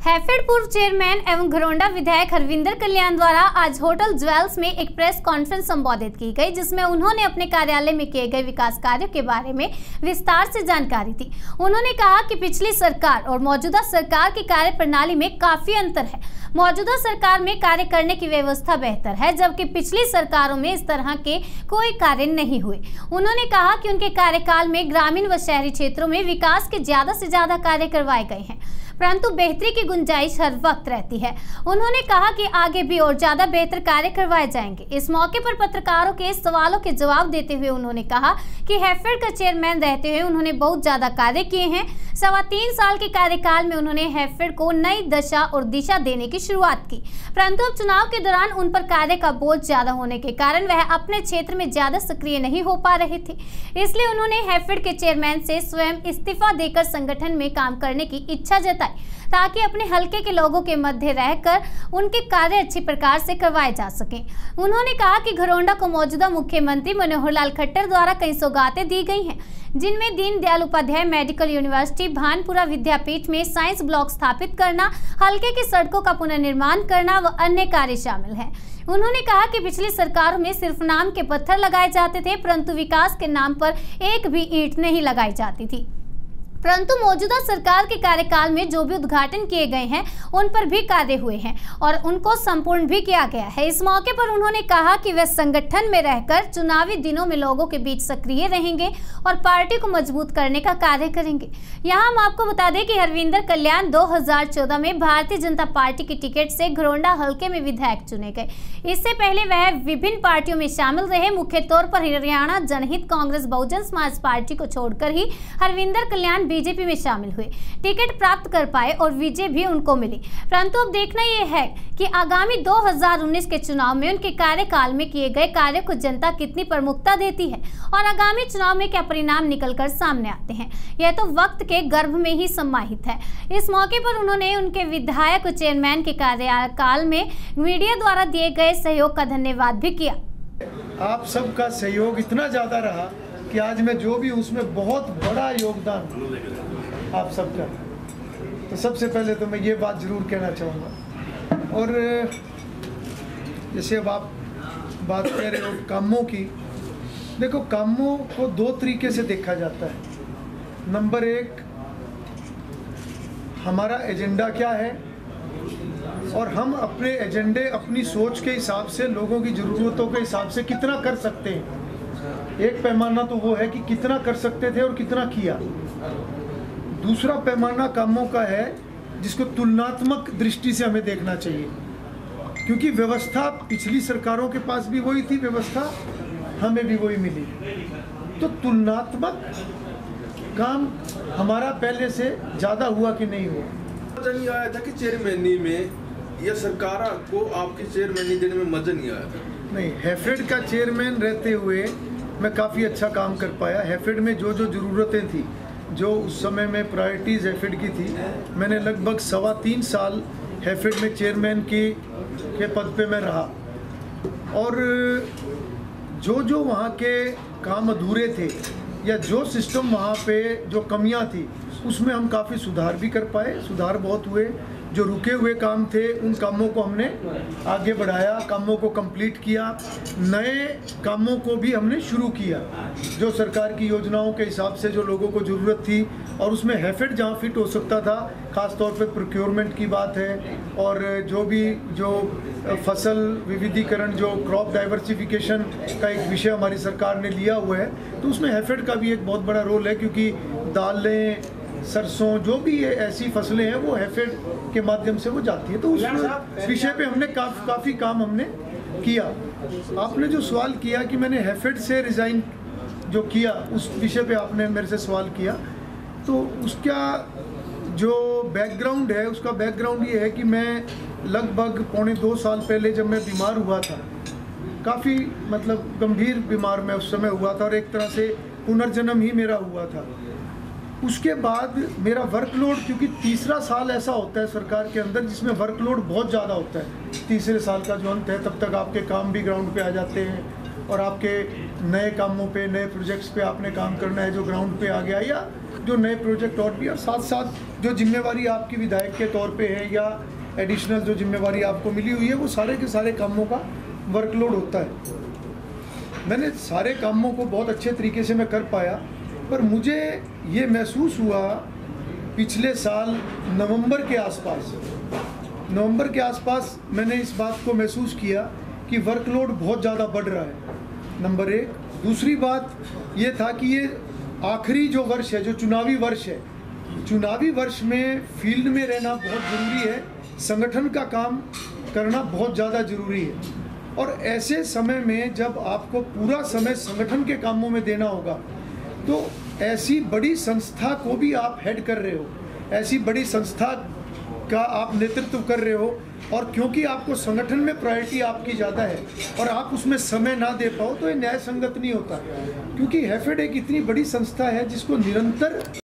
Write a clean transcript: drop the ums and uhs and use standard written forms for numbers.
हैफेड पूर्व चेयरमैन एवं घरोंडा विधायक हरविंदर कल्याण द्वारा आज होटल ज्वेल्स में एक प्रेस कॉन्फ्रेंस संबोधित की गई, जिसमें उन्होंने अपने कार्यालय में किए गए विकास कार्यों के बारे में विस्तार से जानकारी दी। उन्होंने कहा कि पिछली सरकार और मौजूदा सरकार की कार्य प्रणाली में काफी अंतर है। मौजूदा सरकार में कार्य करने की व्यवस्था बेहतर है, जबकि पिछली सरकारों में इस तरह के कोई कार्य नहीं हुए। उन्होंने कहा कि उनके कार्यकाल में ग्रामीण व शहरी क्षेत्रों में विकास के ज्यादा से ज्यादा कार्य करवाए गए हैं, परंतु बेहतरी की गुंजाइश हर वक्त रहती है। उन्होंने कहा कि आगे भी और ज्यादा बेहतर कार्य करवाए जाएंगे। इस मौके पर पत्रकारों के सवालों के जवाब देते हुए उन्होंने कहा कि हैफेड का चेयरमैन रहते हुए उन्होंने बहुत ज्यादा कार्य किए हैं। 3.25 साल के कार्यकाल में उन्होंने हैफेड को नई दशा और दिशा देने की शुरुआत की, परंतु अब चुनाव के दौरान उन पर कार्य का बोझ ज्यादा होने के कारण वह अपने क्षेत्र में ज्यादा सक्रिय नहीं हो पा रहे थे। इसलिए उन्होंने हैफेड के चेयरमैन से स्वयं इस्तीफा देकर संगठन में काम करने की इच्छा जताई, ताकि अपने हलके के लोगों के मध्य रहकर उनके कार्य अच्छी प्रकार से करवाए जा सकें। उन्होंने कहा कि घरोंडा को मौजूदा मुख्यमंत्री मनोहर लाल खट्टर द्वारा कई सौगातें दी गई हैं, जिनमें दीनदयाल उपाध्याय मेडिकल यूनिवर्सिटी, भानपुरा विद्यापीठ में साइंस ब्लॉक स्थापित करना, हलके की सड़कों का पुनर्निर्माण करना व अन्य कार्य शामिल हैं। उन्होंने कहा कि पिछली सरकारों में सिर्फ नाम के पत्थर लगाए जाते थे, परंतु विकास के नाम पर एक भी ईंट नहीं लगाई जाती थी। परंतु मौजूदा सरकार के कार्यकाल में जो भी उद्घाटन किए गए हैं उन पर भी कार्य हुए हैं और उनको संपूर्ण भी किया गया है। इस मौके पर उन्होंने कहा कि वे संगठन में रहकर चुनावी दिनों में लोगों के बीच सक्रिय रहेंगे और पार्टी को मजबूत करने का कार्य करेंगे। यहाँ हम आपको बता दें कि हरविंदर कल्याण 2014 में भारतीय जनता पार्टी की टिकट से घरोंडा हलके में विधायक चुने गए। इससे पहले वह विभिन्न पार्टियों में शामिल रहे। मुख्य तौर पर हरियाणा जनहित कांग्रेस बहुजन समाज पार्टी को छोड़कर ही हरविंदर कल्याण बीजेपी में शामिल हुए, टिकट प्राप्त कर पाए और विजय भी उनको मिली। परंतु अब देखना यह है कि आगामी 2019 के चुनाव में उनके कार्यकाल में किए गए कार्यों को जनता कितनी प्रमुखता देती है और आगामी चुनाव में क्या परिणाम निकलकर सामने आते हैं, यह तो वक्त के गर्भ में ही समाहित है। इस मौके पर उन्होंने उनके विधायक और चेयरमैन के कार्यकाल में मीडिया द्वारा दिए गए सहयोग का धन्यवाद भी किया। आप सबका सहयोग इतना ज्यादा रहा कि आज मैं जो भी उसमें बहुत बड़ा योगदान आप सबका। तो सबसे पहले तो मैं ये बात ज़रूर कहना चाहूँगा। और जैसे अब आप बात कह रहे हो कामों की, देखो कामों को दो तरीके से देखा जाता है। नंबर एक, हमारा एजेंडा क्या है और हम अपने एजेंडे अपनी सोच के हिसाब से लोगों की ज़रूरतों के हिसाब से कितना कर सकते हैं। एक पैमाना तो वो है कि कितना कर सकते थे और कितना किया। दूसरा पैमाना कामों का है जिसको तुलनात्मक दृष्टि से हमें देखना चाहिए, क्योंकि व्यवस्था पिछली सरकारों के पास भी वही थी, व्यवस्था हमें भी वही मिली। तो तुलनात्मक काम हमारा पहले से ज़्यादा हुआ कि नहीं हुआ। मजा नहीं आया था कि चेयरमैनी में या सरकार को आपकी चेयरमैनी देने में मजा नहीं आया था? नहीं, हैफेड का चेयरमैन रहते हुए मैं काफ़ी अच्छा काम कर पाया। हैफेड में जो जो ज़रूरतें थी, जो उस समय में प्रायोरिटीज़ हैफेड की थी, मैंने लगभग 3.25 साल हैफेड में चेयरमैन के पद पे मैं रहा। और जो जो वहाँ के काम अधूरे थे या जो सिस्टम वहाँ पे जो कमियाँ थी, उसमें हम काफ़ी सुधार भी कर पाए। सुधार बहुत हुए। जो रुके हुए काम थे उन कामों को हमने आगे बढ़ाया, कामों को कंप्लीट किया, नए कामों को भी हमने शुरू किया जो सरकार की योजनाओं के हिसाब से जो लोगों को ज़रूरत थी। और उसमें हैफेड जहाँ फिट हो सकता था, ख़ास तौर पे प्रोक्योरमेंट की बात है, और जो फसल विविधीकरण, जो क्रॉप डाइवर्सिफिकेशन का एक विषय हमारी सरकार ने लिया हुआ है, तो उसमें हैफेड का भी एक बहुत बड़ा रोल है, क्योंकि दालें, सरसों, जो भी ये ऐसी फसलें हैं वो हैफेड के माध्यम से वो जाती है। तो उस विषय पे हमने काफ़ी काम हमने किया। आपने जो सवाल किया कि मैंने हैफेड से रिज़ाइन जो किया, उस विषय पे आपने मेरे से सवाल किया, तो उसका जो बैकग्राउंड है, उसका बैकग्राउंड ये है कि मैं लगभग 2.25 साल पहले जब मैं बीमार हुआ था, काफ़ी मतलब गंभीर बीमार मैं उस समय हुआ था और एक तरह से पुनर्जन्म ही मेरा हुआ था। उसके बाद मेरा वर्कलोड, क्योंकि तीसरा साल ऐसा होता है सरकार के अंदर जिसमें वर्कलोड बहुत ज़्यादा होता है। तीसरे साल का जो अंत है, तब तक आपके काम भी ग्राउंड पे आ जाते हैं और आपके नए कामों पे, नए प्रोजेक्ट्स पे आपने काम करना है जो ग्राउंड पे आ गया, या जो नए प्रोजेक्ट और भी, और साथ साथ जो जिम्मेवारी आपकी विधायक के तौर पे है या एडिशनल जो जिम्मेवारी आपको मिली हुई है, वो सारे के सारे कामों का वर्कलोड होता है। मैंने सारे कामों को बहुत अच्छे तरीके से मैं कर पाया, पर मुझे ये महसूस हुआ पिछले साल नवंबर के आसपास मैंने इस बात को महसूस किया कि वर्कलोड बहुत ज़्यादा बढ़ रहा है, नंबर एक। दूसरी बात ये था कि ये आखिरी जो वर्ष है, जो चुनावी वर्ष है, चुनावी वर्ष में फील्ड में रहना बहुत ज़रूरी है, संगठन का काम करना बहुत ज़्यादा ज़रूरी है। और ऐसे समय में जब आपको पूरा समय संगठन के कामों में देना होगा, तो ऐसी बड़ी संस्था को भी आप हेड कर रहे हो, ऐसी बड़ी संस्था का आप नेतृत्व कर रहे हो, और क्योंकि आपको संगठन में प्रायोरिटी आपकी ज़्यादा है और आप उसमें समय ना दे पाओ, तो ये न्याय संगत नहीं होता। क्योंकि हैफेड एक इतनी बड़ी संस्था है जिसको निरंतर